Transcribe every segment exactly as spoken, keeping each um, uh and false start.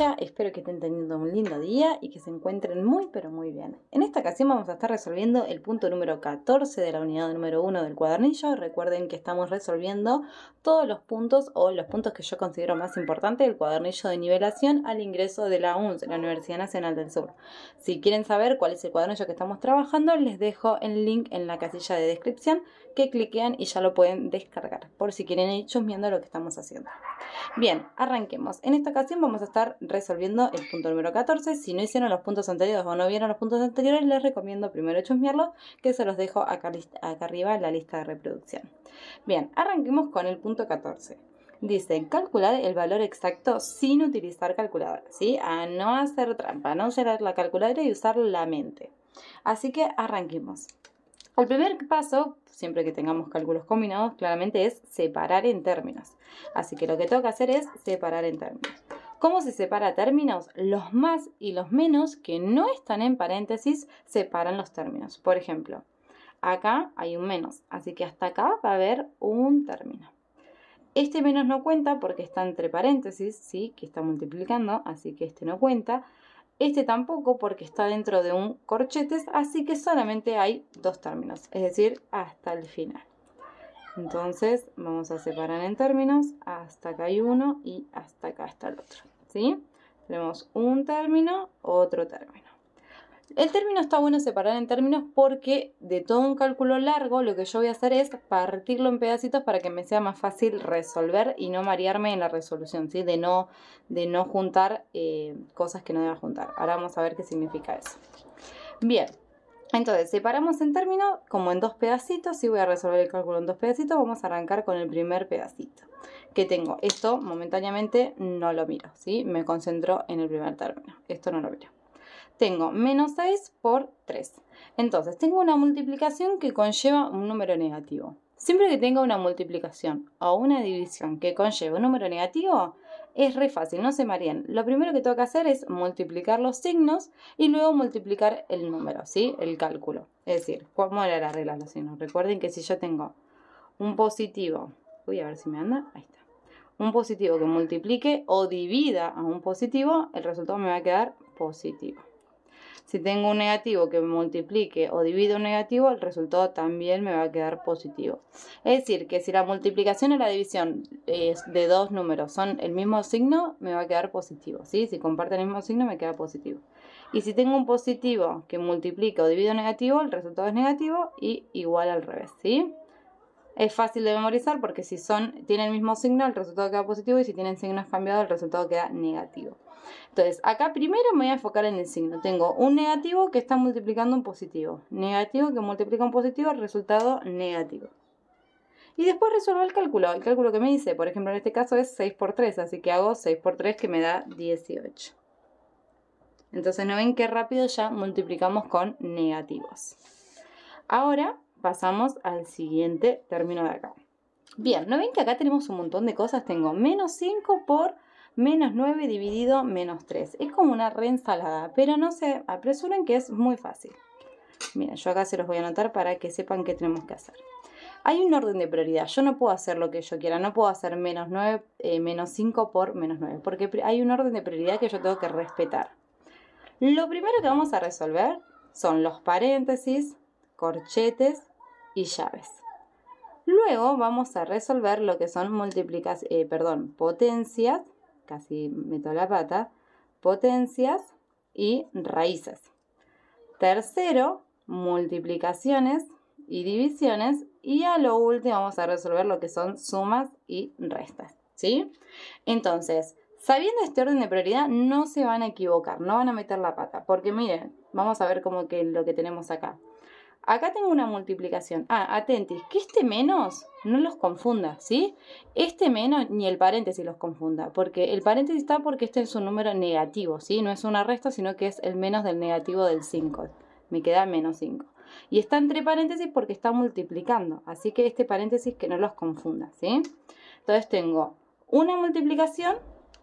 casilla. Espero que estén teniendo un lindo día y que se encuentren muy pero muy bien. En esta ocasión vamos a estar resolviendo el punto número catorce de la unidad número uno del cuadernillo. Recuerden que estamos resolviendo todos los puntos o los puntos que yo considero más importantes del cuadernillo de nivelación al ingreso de la U N S, la Universidad Nacional del Sur. Si quieren saber cuál es el cuadernillo que estamos trabajando, les dejo el link en la casilla de descripción, que cliquean y ya lo pueden descargar por si quieren ir chusmeando lo que estamos haciendo. Bien, arranquemos. En esta ocasión vamos a estar resolviendo el punto número catorce. Si no hicieron los puntos anteriores o no vieron los puntos anteriores, les recomiendo primero chusmearlos, que se los dejo acá, acá arriba en la lista de reproducción. Bien, arranquemos con el punto catorce. Dice, calcular el valor exacto sin utilizar calculadora, ¿sí? A no hacer trampa, no usar la calculadora y usar la mente. Así que arranquemos. El primer paso, siempre que tengamos cálculos combinados, claramente es separar en términos. Así que lo que tengo que hacer es separar en términos. ¿Cómo se separa términos? Los más y los menos que no están en paréntesis separan los términos. Por ejemplo, acá hay un menos, así que hasta acá va a haber un término. Este menos no cuenta porque está entre paréntesis, ¿sí? Que está multiplicando, así que este no cuenta. Este tampoco porque está dentro de un corchetes, así que solamente hay dos términos, es decir, hasta el final. Entonces vamos a separar en términos, hasta acá hay uno y hasta acá está el otro, ¿sí? Tenemos un término, otro término. El término está bueno separar en términos porque de todo un cálculo largo lo que yo voy a hacer es partirlo en pedacitos para que me sea más fácil resolver y no marearme en la resolución, ¿sí? De no, de no juntar eh, cosas que no deba juntar. Ahora vamos a ver qué significa eso. Bien, entonces separamos en términos como en dos pedacitos. Si voy a resolver el cálculo en dos pedacitos, vamos a arrancar con el primer pedacito que tengo. Esto momentáneamente no lo miro, ¿sí? Me concentro en el primer término. Esto no lo miro. Tengo menos seis por tres. Entonces, tengo una multiplicación que conlleva un número negativo. Siempre que tenga una multiplicación o una división que conlleva un número negativo, es re fácil, no se mareen. Lo primero que tengo que hacer es multiplicar los signos y luego multiplicar el número, ¿sí? El cálculo. Es decir, ¿cómo era la regla de los signos? Recuerden que si yo tengo un positivo, voy a ver si me anda, ahí está. Un positivo que multiplique o divida a un positivo, el resultado me va a quedar positivo. Si tengo un negativo que multiplique o divide un negativo, el resultado también me va a quedar positivo. Es decir, que si la multiplicación o la división es de dos números son el mismo signo, me va a quedar positivo, ¿sí? Si comparten el mismo signo, me queda positivo. Y si tengo un positivo que multiplica o divide un negativo, el resultado es negativo y igual al revés, ¿sí? Es fácil de memorizar porque si son, tienen el mismo signo, el resultado queda positivo, y si tienen signos cambiados, el resultado queda negativo. Entonces, acá primero me voy a enfocar en el signo. Tengo un negativo que está multiplicando un positivo. Negativo que multiplica un positivo, el resultado negativo. Y después resuelvo el cálculo. El cálculo que me dice, por ejemplo, en este caso es seis por tres, así que hago seis por tres que me da dieciocho. Entonces, ¿no ven qué rápido ya multiplicamos con negativos? Ahora pasamos al siguiente término de acá. Bien, ¿no ven que acá tenemos un montón de cosas? Tengo menos cinco por menos nueve dividido menos tres. Es como una reensalada, pero no se apresuren que es muy fácil. Miren, yo acá se los voy a anotar para que sepan qué tenemos que hacer. Hay un orden de prioridad. Yo no puedo hacer lo que yo quiera. No puedo hacer menos, nueve, eh, menos cinco por menos nueve, porque hay un orden de prioridad que yo tengo que respetar. Lo primero que vamos a resolver son los paréntesis, corchetes y llaves. Luego vamos a resolver lo que son multiplicas, eh, perdón, potencias, casi meto la pata, potencias y raíces. Tercero, multiplicaciones y divisiones. Y a lo último vamos a resolver lo que son sumas y restas, ¿sí? Entonces, sabiendo este orden de prioridad, no se van a equivocar, no van a meter la pata. Porque miren, vamos a ver cómo que lo que tenemos acá. Acá tengo una multiplicación. Ah, atentis, que este menos no los confunda, ¿sí? Este menos ni el paréntesis los confunda, porque el paréntesis está porque este es un número negativo, ¿sí? No es una resta, sino que es el menos del negativo del cinco. Me queda menos cinco. Y está entre paréntesis porque está multiplicando, así que este paréntesis que no los confunda, ¿sí? Entonces tengo una multiplicación,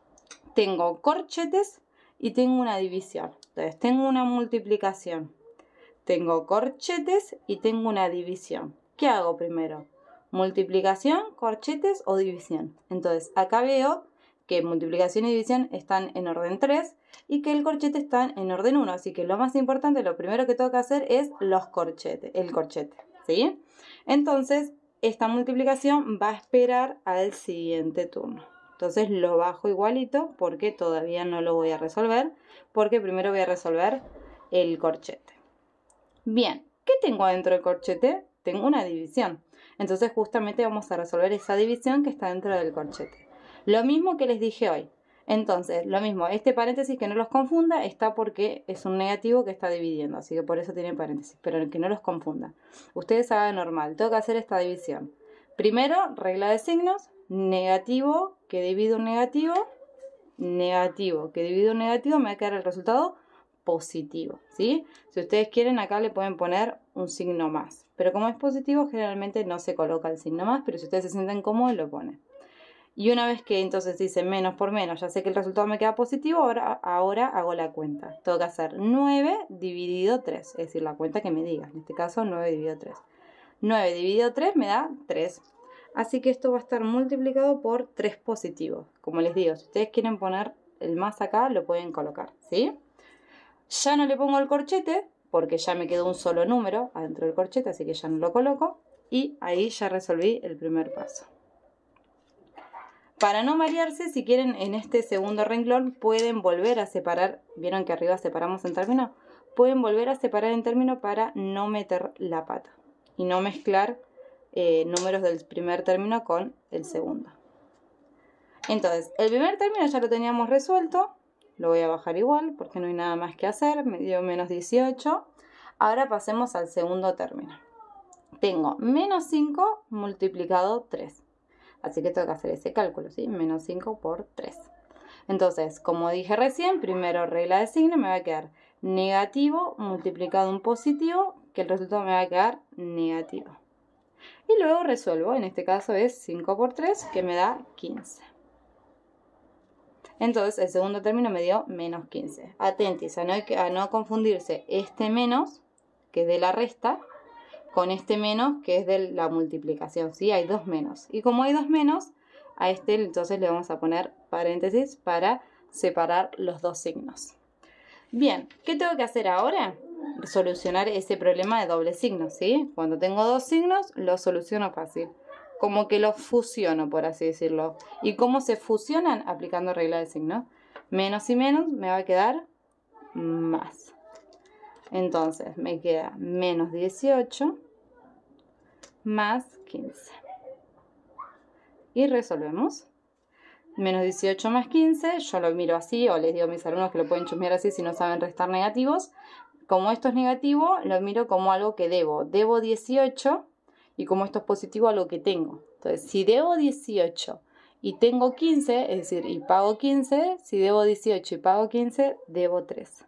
tengo corchetes y tengo una división. Entonces tengo una multiplicación. Tengo corchetes y tengo una división. ¿Qué hago primero? ¿Multiplicación, corchetes o división? Entonces, acá veo que multiplicación y división están en orden tres y que el corchete está en orden uno. Así que lo más importante, lo primero que tengo que hacer es los corchetes, el corchete, ¿sí? Entonces, esta multiplicación va a esperar al siguiente turno. Entonces lo bajo igualito porque todavía no lo voy a resolver, porque primero voy a resolver el corchete. Bien, ¿qué tengo adentro del corchete? Tengo una división. Entonces justamente vamos a resolver esa división que está dentro del corchete. Lo mismo que les dije hoy. Entonces, lo mismo, este paréntesis que no los confunda está porque es un negativo que está dividiendo, así que por eso tiene paréntesis, pero que no los confunda. Ustedes hagan normal, tengo que hacer esta división. Primero, regla de signos, negativo que divide un negativo, negativo que divide un negativo, me va a quedar el resultado positivo, ¿sí? Si ustedes quieren, acá le pueden poner un signo más, pero como es positivo, generalmente no se coloca el signo más, pero si ustedes se sienten cómodos, lo ponen. Y una vez que entonces dice menos por menos, ya sé que el resultado me queda positivo, ahora, ahora hago la cuenta. Tengo que hacer nueve dividido tres, es decir, la cuenta que me diga. En este caso, nueve dividido tres. nueve dividido tres me da tres. Así que esto va a estar multiplicado por tres positivos. Como les digo, si ustedes quieren poner el más acá, lo pueden colocar, ¿sí? Ya no le pongo el corchete, porque ya me quedó un solo número adentro del corchete, así que ya no lo coloco. Y ahí ya resolví el primer paso. Para no marearse, si quieren, en este segundo renglón pueden volver a separar. ¿Vieron que arriba separamos en término? Pueden volver a separar en término para no meter la pata y no mezclar eh, números del primer término con el segundo. Entonces, el primer término ya lo teníamos resuelto. Lo voy a bajar igual porque no hay nada más que hacer. Me dio menos dieciocho. Ahora pasemos al segundo término. Tengo menos cinco multiplicado tres. Así que tengo que hacer ese cálculo, ¿sí? Menos cinco por tres. Entonces, como dije recién, primero regla de signo, me va a quedar negativo multiplicado un positivo, que el resultado me va a quedar negativo. Y luego resuelvo, en este caso es cinco por tres, que me da quince. Entonces, el segundo término me dio menos quince. Atentis a no, a no confundirse este menos, que es de la resta, con este menos que es de la multiplicación, ¿sí? Hay dos menos. Y como hay dos menos, a este entonces le vamos a poner paréntesis para separar los dos signos. Bien, ¿qué tengo que hacer ahora? Solucionar ese problema de doble signo, ¿sí? Cuando tengo dos signos, lo soluciono fácil. Como que los fusiono, por así decirlo. ¿Y cómo se fusionan? Aplicando regla de signo. Menos y menos me va a quedar más. Entonces me queda menos dieciocho más quince. Y resolvemos. Menos dieciocho más quince, yo lo miro así, o les digo a mis alumnos que lo pueden chusmear así si no saben restar negativos. Como esto es negativo, lo miro como algo que debo. Debo dieciocho, y como esto es positivo, algo que tengo. Entonces, si debo dieciocho y tengo quince, es decir, y pago quince, si debo dieciocho y pago quince, debo tres.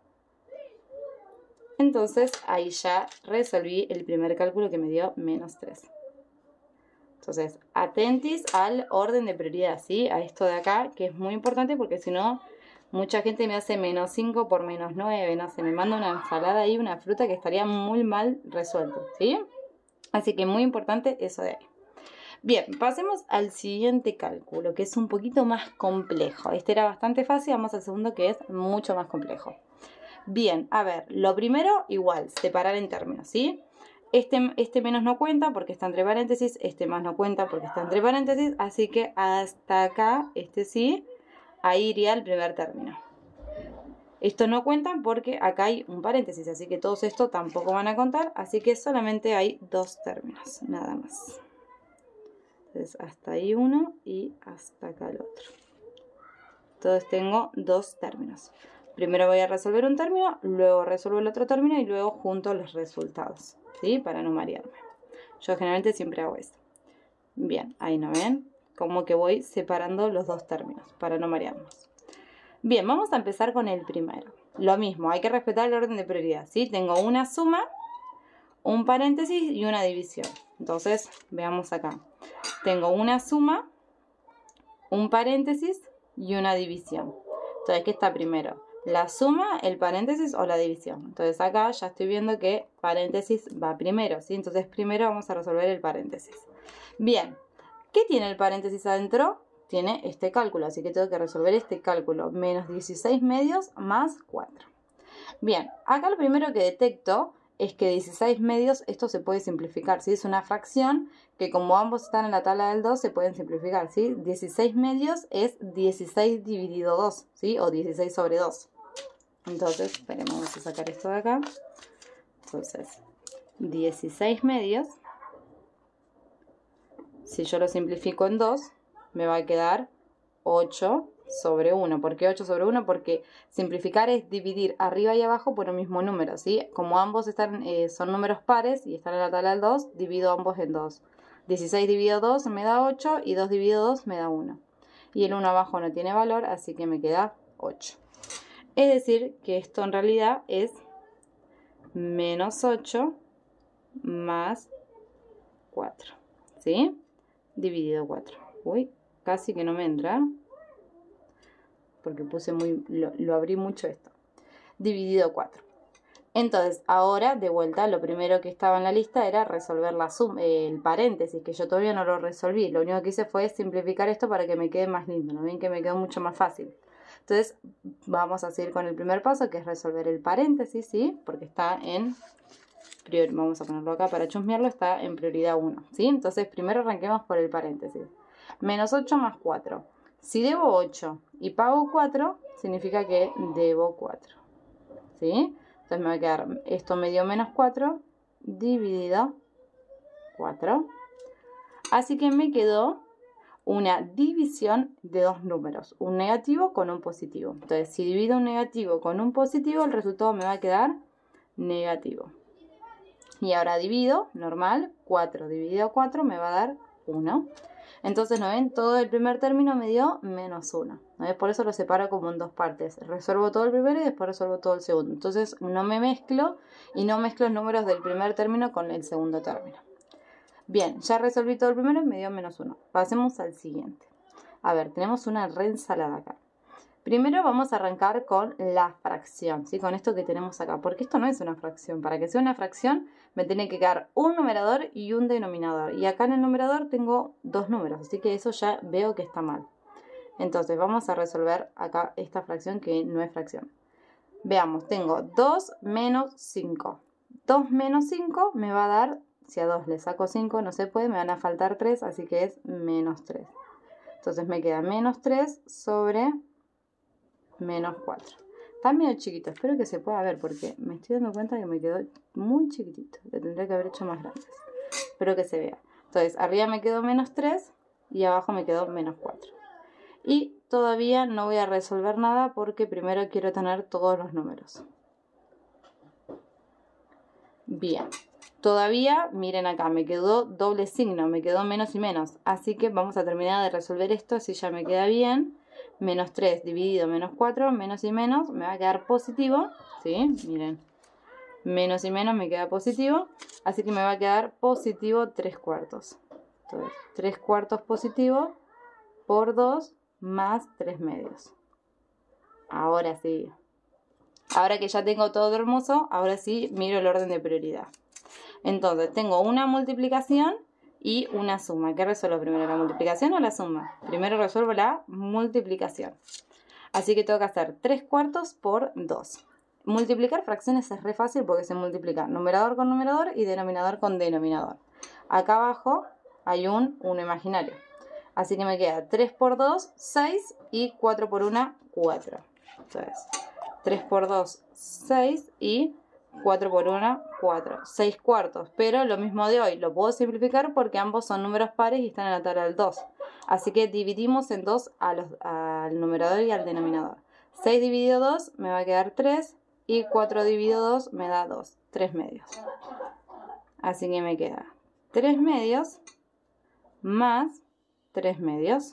Entonces, ahí ya resolví el primer cálculo que me dio menos tres. Entonces, atentis al orden de prioridad, ¿sí? A esto de acá, que es muy importante porque si no, mucha gente me hace menos cinco por menos nueve, no sé, me manda una ensalada ahí, una fruta que estaría muy mal resuelto, ¿sí? Así que muy importante eso de ahí. Bien, pasemos al siguiente cálculo, que es un poquito más complejo. Este era bastante fácil, vamos al segundo que es mucho más complejo. Bien, a ver, lo primero, igual, separar en términos, ¿sí? Este, este menos no cuenta porque está entre paréntesis, este más no cuenta porque está entre paréntesis, así que hasta acá, este sí, ahí iría el primer término. Estos no cuentan porque acá hay un paréntesis, así que todos estos tampoco van a contar, así que solamente hay dos términos, nada más. Entonces hasta ahí uno y hasta acá el otro. Entonces tengo dos términos. Primero voy a resolver un término, luego resuelvo el otro término y luego junto los resultados, ¿sí? Para no marearme. Yo generalmente siempre hago esto. Bien, ahí no ven, como que voy separando los dos términos para no marearnos. Bien, vamos a empezar con el primero. Lo mismo, hay que respetar el orden de prioridad, ¿sí? Tengo una suma, un paréntesis y una división. Entonces, veamos acá. Tengo una suma, un paréntesis y una división. Entonces, ¿qué está primero? La suma, el paréntesis o la división. Entonces acá ya estoy viendo que paréntesis va primero, ¿sí? Entonces primero vamos a resolver el paréntesis. Bien, ¿qué tiene el paréntesis adentro? tiene este cálculo, así que tengo que resolver este cálculo. Menos dieciséis medios más cuatro. Bien, acá lo primero que detecto es que dieciséis medios, esto se puede simplificar, ¿sí? Es una fracción que como ambos están en la tabla del dos, se pueden simplificar, ¿sí? dieciséis medios es dieciséis dividido dos, ¿sí? O dieciséis sobre dos. Entonces, esperemos, vamos a sacar esto de acá. Entonces, dieciséis medios, si yo lo simplifico en dos, me va a quedar ocho sobre uno. ¿Por qué ocho sobre uno? Porque simplificar es dividir arriba y abajo por un mismo número, ¿sí? Como ambos están, eh, son números pares y están en la tabla del dos, divido ambos en dos. dieciséis dividido dos me da ocho y dos dividido dos me da uno. Y el uno abajo no tiene valor, así que me queda ocho. Es decir, que esto en realidad es menos ocho más cuatro, ¿sí? Dividido cuatro. Uy, casi que no me entra, porque puse muy, lo, lo abrí mucho esto. Dividido cuatro. Entonces, ahora, de vuelta, lo primero que estaba en la lista era resolver la suma, eh, el paréntesis, que yo todavía no lo resolví. Lo único que hice fue simplificar esto para que me quede más lindo, ¿no ven que me quedó mucho más fácil? Entonces, vamos a seguir con el primer paso, que es resolver el paréntesis, ¿sí? Porque está en prioridad, vamos a ponerlo acá para chusmearlo, está en prioridad uno, ¿sí? Entonces, primero arranquemos por el paréntesis. Menos ocho más cuatro. Si debo ocho y pago cuatro, significa que debo cuatro, ¿sí? Entonces me va a quedar esto me dio menos cuatro dividido cuatro. Así que me quedó una división de dos números, un negativo con un positivo. Entonces, si divido un negativo con un positivo, el resultado me va a quedar negativo. Y ahora divido, normal, cuatro dividido cuatro me va a dar uno. Entonces, ¿no ven? Todo el primer término me dio menos uno. ¿No ven? Por eso lo separo como en dos partes. Resuelvo todo el primero y después resuelvo todo el segundo. Entonces, no me mezclo y no mezclo los números del primer término con el segundo término. Bien, ya resolví todo el primero y me dio menos uno. Pasemos al siguiente. A ver, tenemos una reensalada acá. Primero vamos a arrancar con la fracción, ¿sí? Con esto que tenemos acá, porque esto no es una fracción. Para que sea una fracción me tiene que quedar un numerador y un denominador. Y acá en el numerador tengo dos números, así que eso ya veo que está mal. Entonces vamos a resolver acá esta fracción que no es fracción. Veamos, tengo dos menos cinco. dos menos cinco me va a dar, si a dos le saco cinco no se puede, me van a faltar tres, así que es menos tres. Entonces me queda menos tres sobre menos cuatro. Está medio chiquito, espero que se pueda ver porque me estoy dando cuenta que me quedó muy chiquitito. Lo tendría que haber hecho más grande. Espero que se vea. Entonces, arriba me quedó menos tres y abajo me quedó menos cuatro. Y todavía no voy a resolver nada porque primero quiero tener todos los números. Bien. Todavía, miren acá, me quedó doble signo, me quedó menos y menos. Así que vamos a terminar de resolver esto, así ya me queda bien. Menos tres dividido menos cuatro, menos y menos, me va a quedar positivo, ¿sí? Miren, menos y menos me queda positivo, así que me va a quedar positivo tres cuartos. Entonces, tres cuartos positivo por dos más tres medios. Ahora sí. Ahora que ya tengo todo hermoso, ahora sí miro el orden de prioridad. Entonces, tengo una multiplicación y una suma. ¿Qué resuelvo primero? ¿La multiplicación o la suma? Primero resuelvo la multiplicación. Así que tengo que hacer tres cuartos por dos. Multiplicar fracciones es re fácil porque se multiplica numerador con numerador y denominador con denominador. Acá abajo hay un uno imaginario. Así que me queda tres por dos, seis y cuatro por uno, cuatro. Entonces, tres por dos, seis y cuatro por uno, cuatro. seis cuartos. Pero lo mismo de hoy. Lo puedo simplificar porque ambos son números pares y están en la tabla del dos. Así que dividimos en dos a los, al numerador y al denominador. seis dividido dos me va a quedar tres. Y cuatro dividido dos me da dos. tres medios. Así que me queda tres medios más tres medios.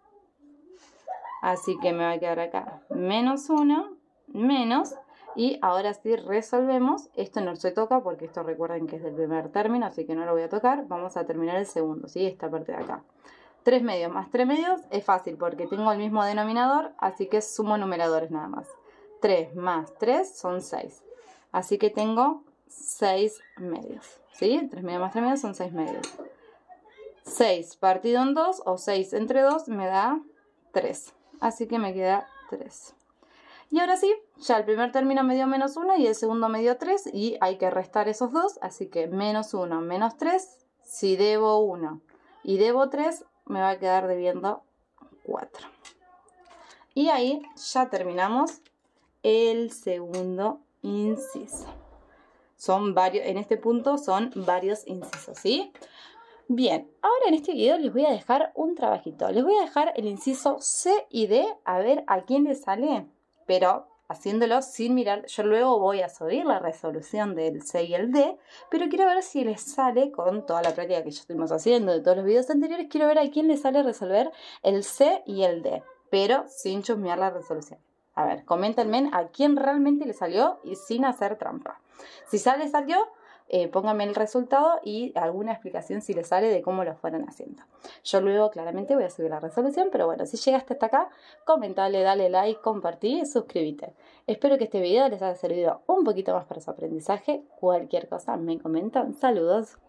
Así que me va a quedar acá menos uno menos. Y ahora sí resolvemos. Esto no se toca porque esto recuerden que es del primer término, así que no lo voy a tocar. Vamos a terminar el segundo, ¿sí? Esta parte de acá. tres medios más tres medios es fácil porque tengo el mismo denominador, así que sumo numeradores nada más. tres más tres son seis. Así que tengo seis medios, ¿sí? tres medios más tres medios son seis medios. seis partido en dos o seis entre dos me da tres. Así que me queda tres. Y ahora sí, ya el primer término me dio menos uno y el segundo me dio tres y hay que restar esos dos. Así que menos uno menos tres, si debo uno y debo tres, me va a quedar debiendo cuatro. Y ahí ya terminamos el segundo inciso. Son varios, en este punto son varios incisos, ¿sí? Bien, ahora en este video les voy a dejar un trabajito. Les voy a dejar el inciso C y D, a ver a quién le sale, pero haciéndolo sin mirar. Yo luego voy a subir la resolución del C y el D, pero quiero ver si les sale, con toda la práctica que ya estuvimos haciendo de todos los videos anteriores, quiero ver a quién le sale resolver el C y el D, pero sin chusmear la resolución. A ver, coméntenme a quién realmente le salió y sin hacer trampa. Si sale, salió, eh, pónganme el resultado y alguna explicación si les sale de cómo lo fueron haciendo. Yo luego claramente voy a subir la resolución, pero bueno, si llegaste hasta acá, comentale, dale like, compartí y suscríbete. Espero que este video les haya servido un poquito más para su aprendizaje. Cualquier cosa me comentan. Saludos.